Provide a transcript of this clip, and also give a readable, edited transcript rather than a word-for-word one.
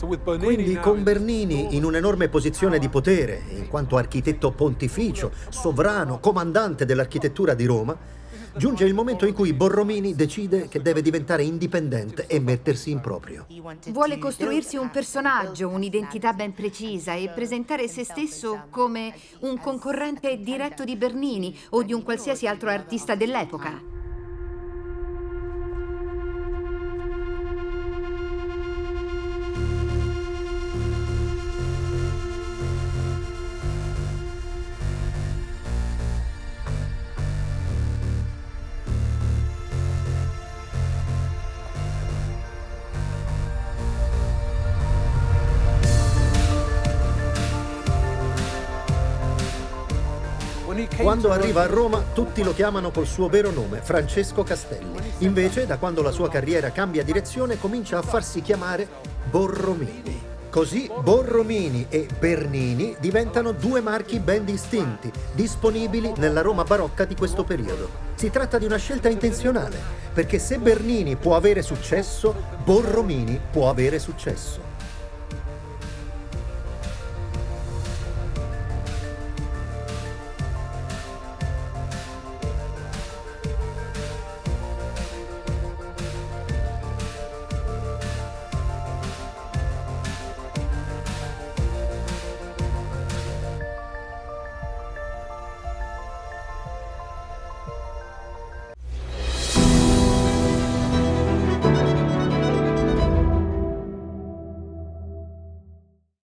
Quindi con Bernini in un'enorme posizione di potere, in quanto architetto pontificio, sovrano, comandante dell'architettura di Roma, giunge il momento in cui Borromini decide che deve diventare indipendente e mettersi in proprio. Vuole costruirsi un personaggio, un'identità ben precisa e presentare se stesso come un concorrente diretto di Bernini o di un qualsiasi altro artista dell'epoca. Quando arriva a Roma, tutti lo chiamano col suo vero nome, Francesco Castelli. Invece, da quando la sua carriera cambia direzione, comincia a farsi chiamare Borromini. Così Borromini e Bernini diventano due marchi ben distinti, disponibili nella Roma barocca di questo periodo. Si tratta di una scelta intenzionale, perché se Bernini può avere successo, Borromini può avere successo.